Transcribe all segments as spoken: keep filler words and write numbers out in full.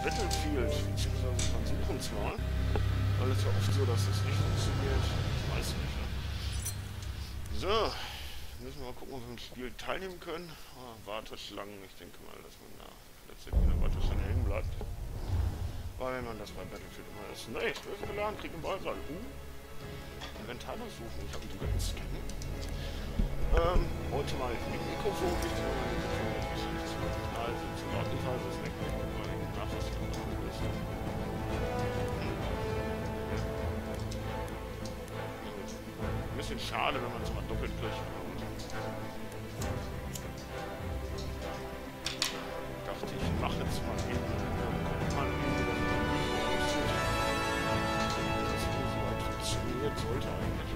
Battlefield, beziehungsweise versuchen es mal. Weil es ja oft so, dass es nicht funktioniert. Ich weiß nicht. Ne? So, müssen wir mal gucken, ob wir im Spiel teilnehmen können. Oh, Warteschlangen, ich denke mal, dass man da letztendlich in der Warteschlange hängen bleibt. Weil man das bei Battlefield immer ist. Ne, ich bin geladen, krieg einen Ball rein. Uh, Inventar suchen, ich habe einen dritten Scan. Ähm, heute mal mit Mikrofon, nicht so Mikrofon, das ist nichts. Also, zu laut ist also es weg, weil ich nach was drin ist. Ein bisschen schade, wenn man es mal doppelt kriegt. Dachte ich, mache jetzt mal eben. Dann mal eben das hier so weit funktioniert, sollte eigentlich.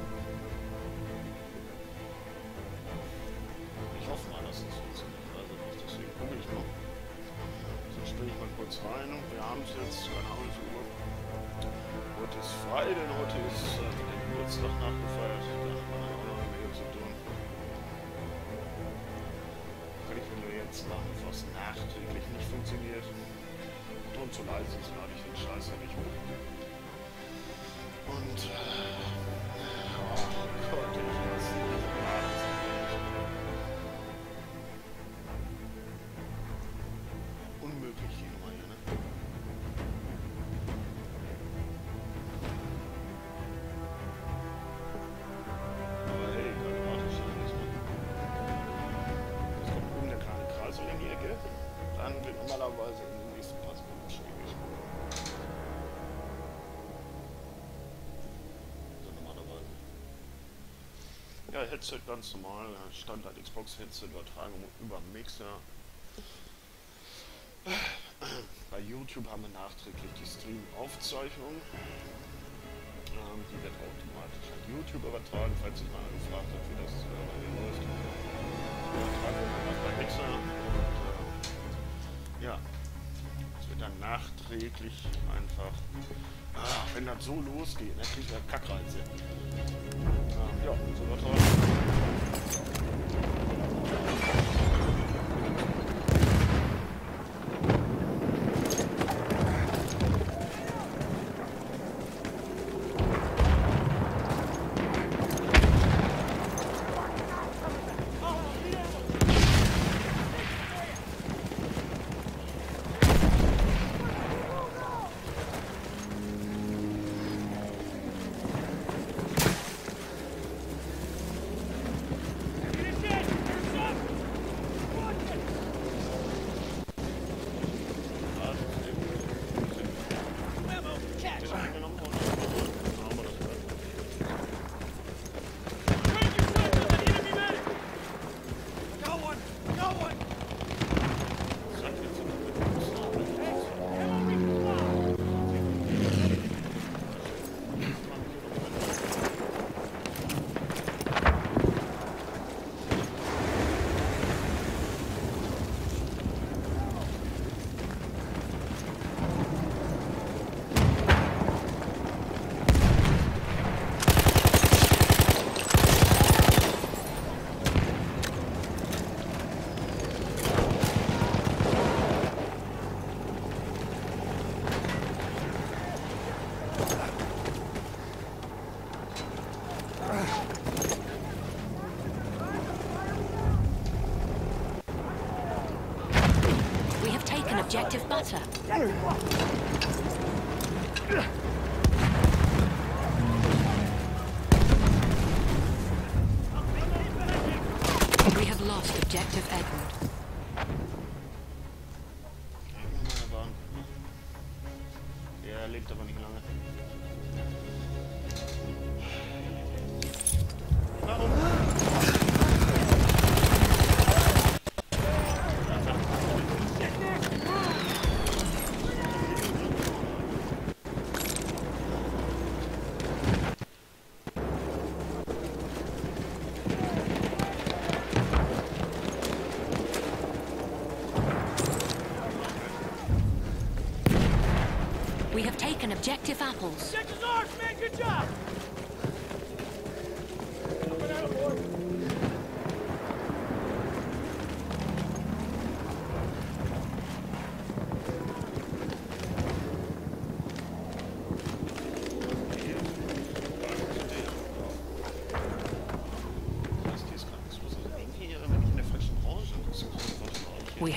Ich hoffe mal, dass es funktioniert. Also nicht, deswegen gucke ich noch. So springe ich mal kurz rein. Wir haben es jetzt, keine Ahnung, wie viel Uhr. Heute ist frei, denn heute ist äh, der Geburtstag nachgefeiert. Da hat man auch noch eine Menge zu tun. Kann ich mir jetzt machen, was nachträglich nicht funktioniert. Und zu leise ist, lade ich den Scheiß ja nicht hoch. Und äh, oh Gott, ich hasse diese Ladezeit. Unmöglich die Nummer hier, ne? Aber hey, keine Warteschlange ist man. Jetzt kommt oben der kleine Kreis in die Ecke. Dann wird normalerweise in den nächsten Pass geschrieben. So normalerweise. Ja, Headset ganz normal. Standard Xbox Headset Übertragung über Mixer. Bei YouTube haben wir nachträglich die Stream-Aufzeichnung. Ähm, die wird automatisch an YouTube übertragen, falls sich mal gefragt hat, wie das äh, bei mir läuft. Übertragung dann bei Mixer. Und, äh, ja, es wird dann nachträglich einfach, ah, wenn das so losgeht, dann kriegt er Kackreize. Ähm, ja, so Übertragung. Objective butter. We have lost objective Edward. Der lebt aber nicht lange. Warum? We have taken objective apples. Objective's ours, man. Good job.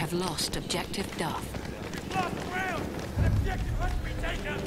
have lost objective Duff. Lost ground! An objective must be taken!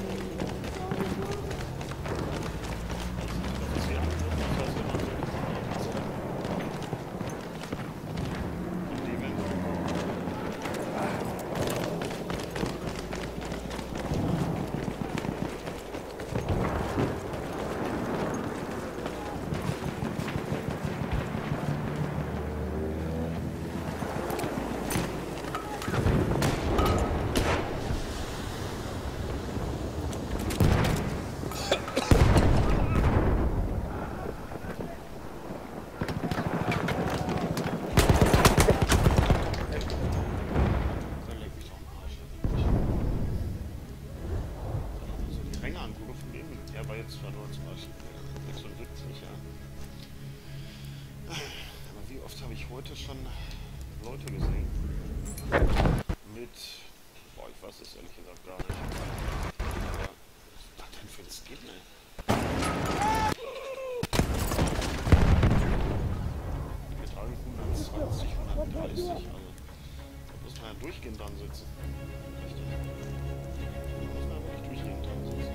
Heute schon Leute gesehen mit, boah, ich weiß es ehrlich gesagt gar nicht, aber was hat denn für ein Skin, ey? Wir tragen hundertzwanzig, hundertdreißig, also da muss man ja durchgehend dran sitzen. Richtig. Da muss man ja wirklich durchgehend dran sitzen.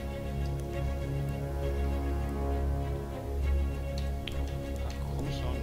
Ach komm schon.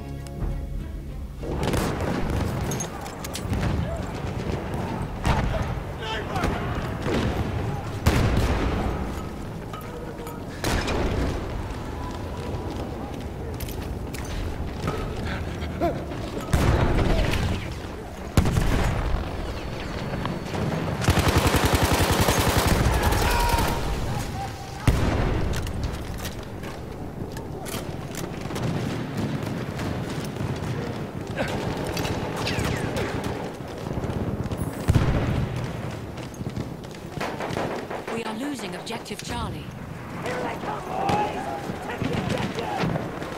We are losing objective Charlie. Here they come, boys! Take the objective!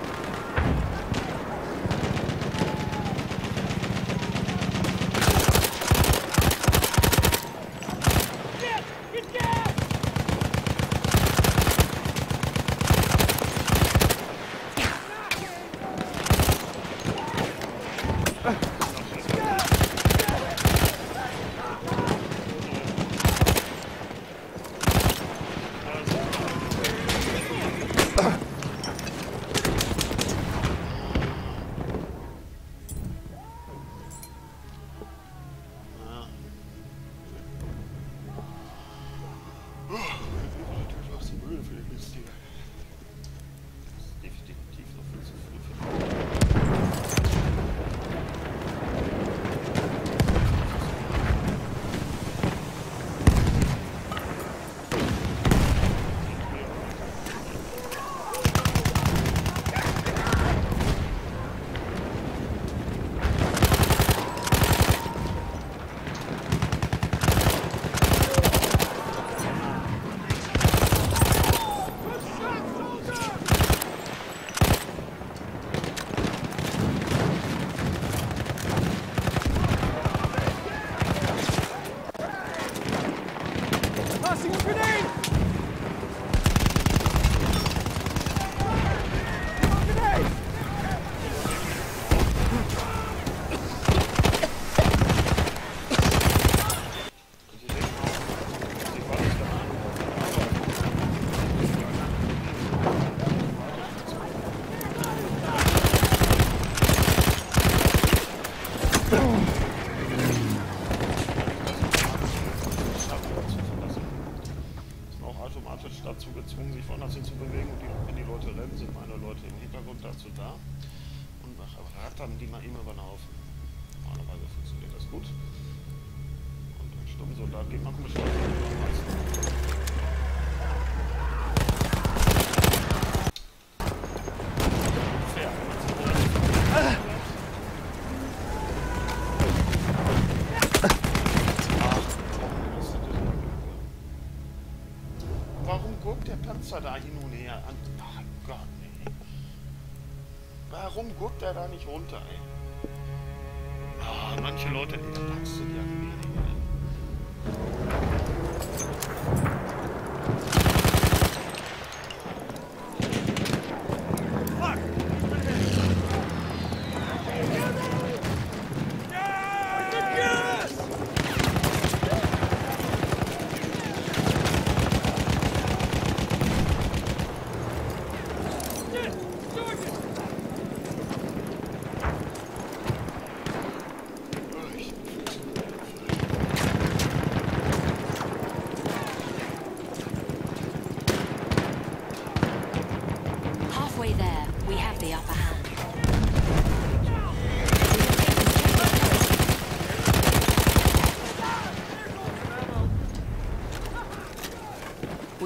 Get! Get down! Tossing a grenade! Grenade! automatisch dazu gezwungen, sich woanders hin zu bewegen. Und die, wenn die Leute rennen, sind meine Leute im Hintergrund dazu da und rattern die mal immer über den Haufen. Normalerweise funktioniert das gut. Und ein Sturmsoldat geht manchmal schon. Warum guckt der Panzer da hin und her an? Ach Gott, ey. Warum guckt er da nicht runter, ey? Oh, manche Leute, die da packst du die ja nicht mehr. Get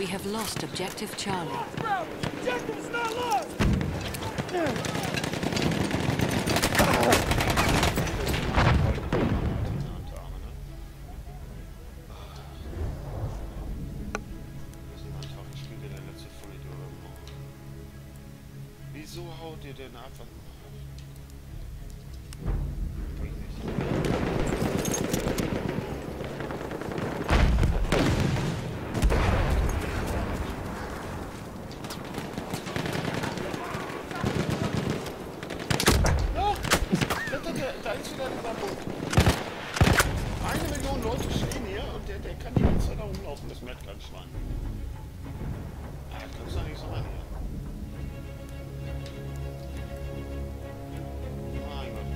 We have lost objective Charlie. Objective's not lost! Wieso haut ihr denn einfach... Da ist wieder dieser Punkt. Eine Million Leute stehen hier und der, der kann die ganze Zeit da rumlaufen, das merkt kein Schwein. Ja, das kannst du doch nicht so machen hier. Mein Gott.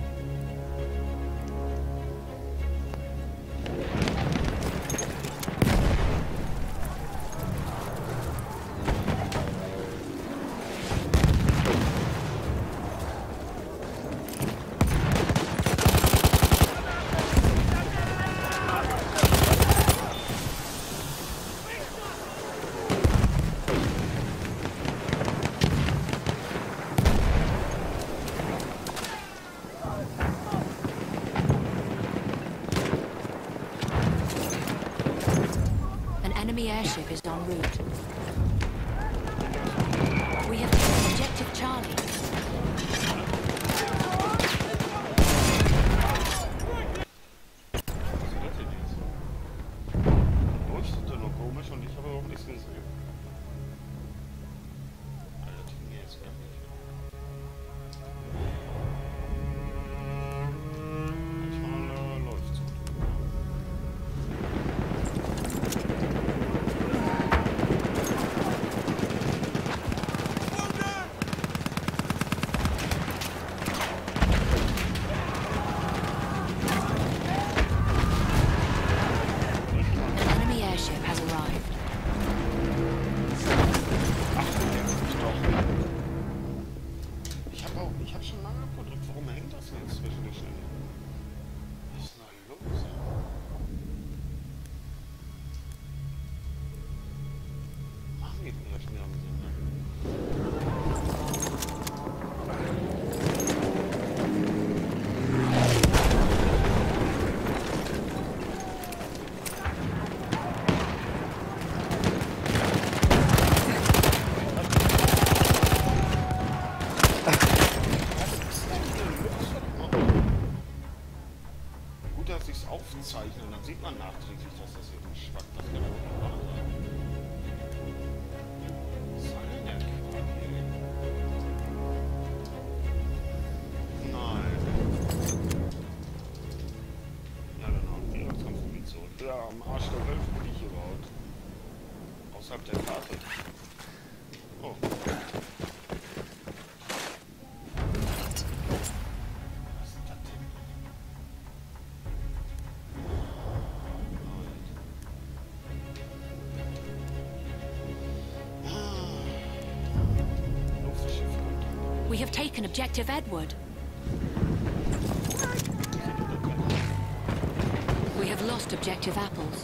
Enemy airship is en route. We have taken objective Charlie. Leuchtet nur komisch und ich habe überhaupt nichts gesehen. Alter, das ging jetzt gar nicht. Manchmal äh, läuft es. Ich habe schon lange abgedrückt. Warum hängt das jetzt zwischen den Stellen? Was ist denn da los? Machen die denn jetzt mehr am Sinn, ne? Dass ich es aufzeichne, dann sieht man nachträglich, dass das eben schwackt. Das kann man nicht machen. Was soll denn der Quark hier? Nein. Ja genau, jetzt kommst du wieder zurück. Ja, am Arsch der Welt bin ich überhaupt. Außerhalb der Karte. Oh. We have taken objective Edward. We have lost objective Apples.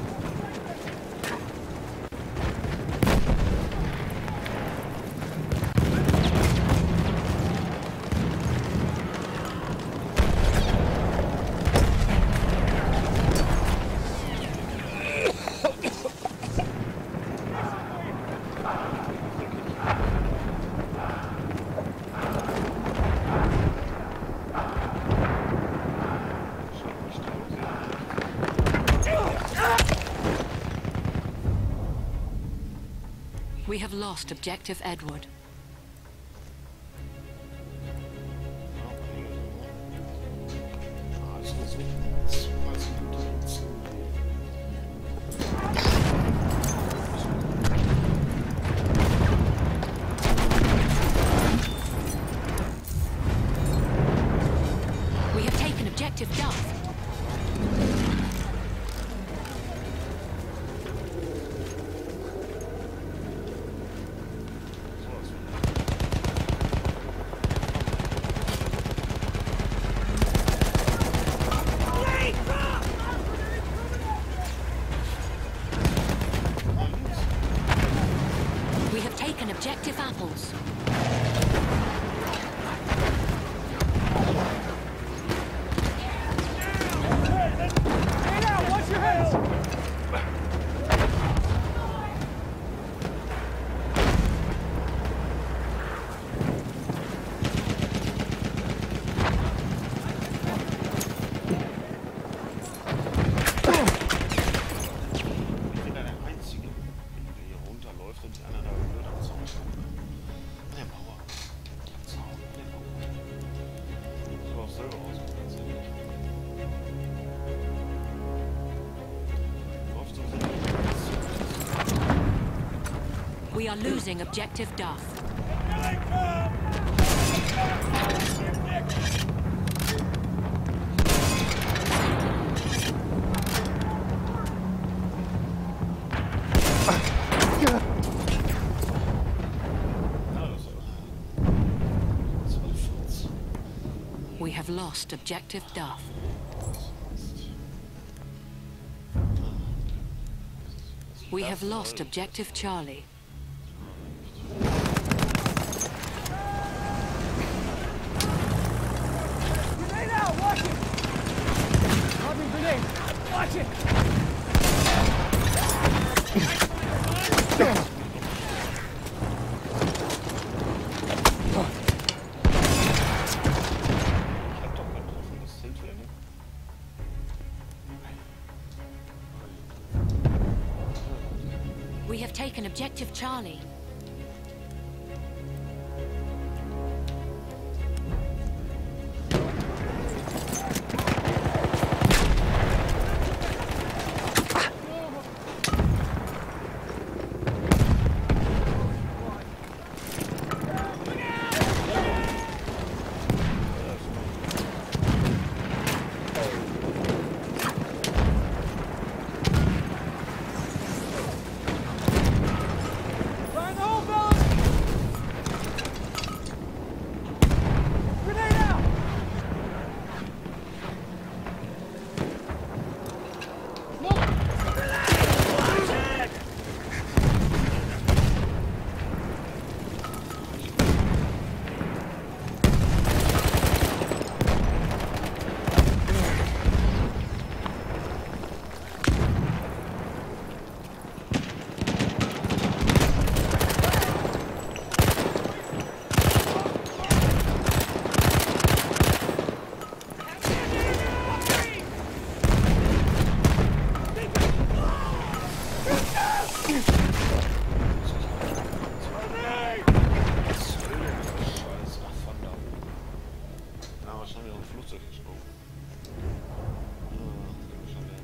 We have lost objective Edward. We have taken objective Duff. We are losing objective Duff. We have lost objective Duff. We have lost objective Charlie. Grenade out! Watch it! Lobbing grenade! Watch it! We have taken objective Charlie. Find the hole, fellas! Grenade out! Na, wahrscheinlich auch ein Flugzeug gesprungen. Ja, kann schon werden.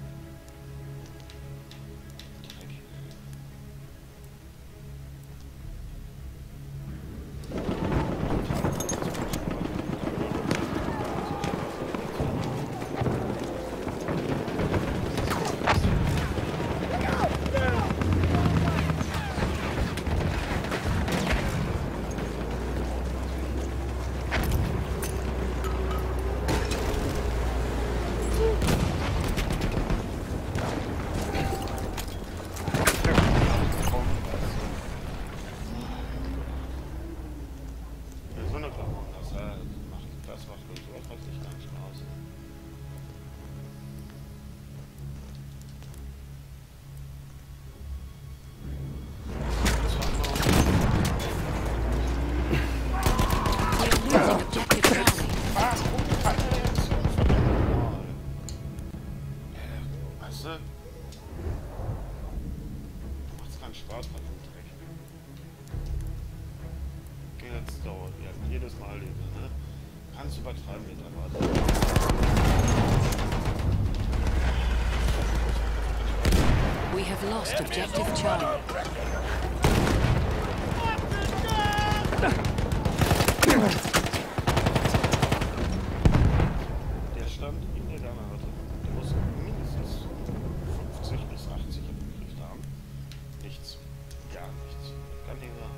Dreck. Ja, so eine Klamotten, das, äh, macht, das macht so etwas nicht ganz Spaß. Das war noch. We are losing objective Charlie. Weißt du? Macht's keinen Spaß bei dem Dreck. Jetzt dauert ja jedes Mal diese, ne? Kannst übertreiben mit der Warte. We have lost objective Charlie. Der stand in der Granate. Der muss mindestens fünfzig bis achtzig gekriegt haben. Nichts. Gar nichts. Kann nicht sein.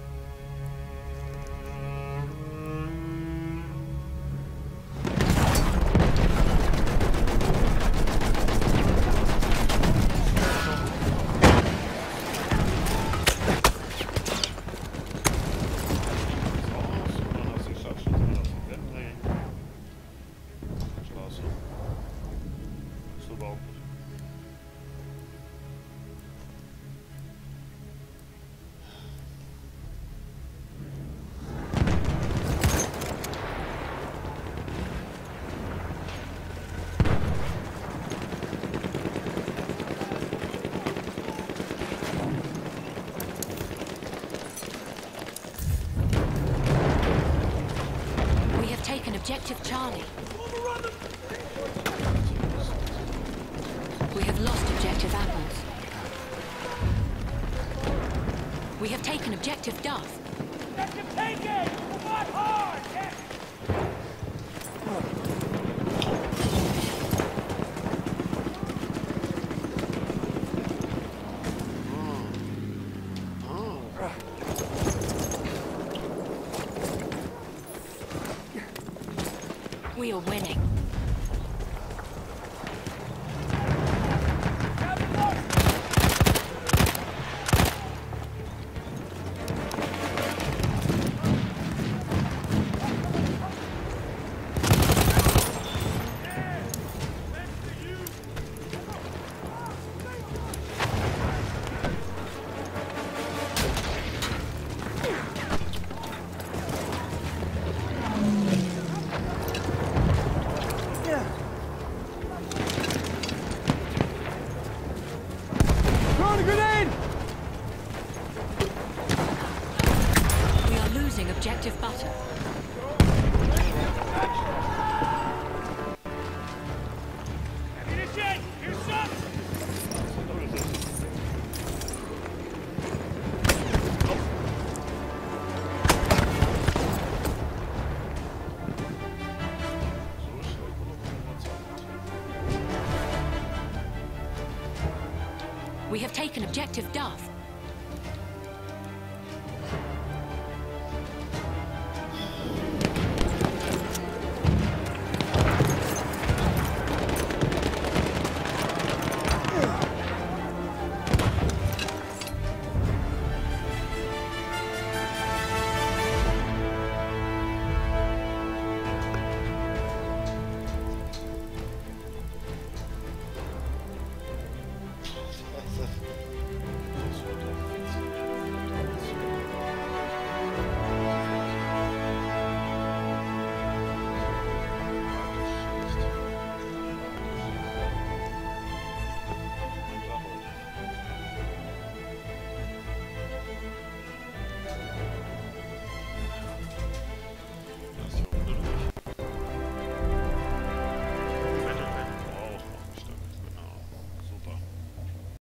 Objective Charlie. We have lost objective apples. We have taken objective Duff. Objective taken! Fight hard! Yes! We are winning. Throwing a grenade! We are losing objective Butter. Ammunition! Here's some! We have taken objective Duff.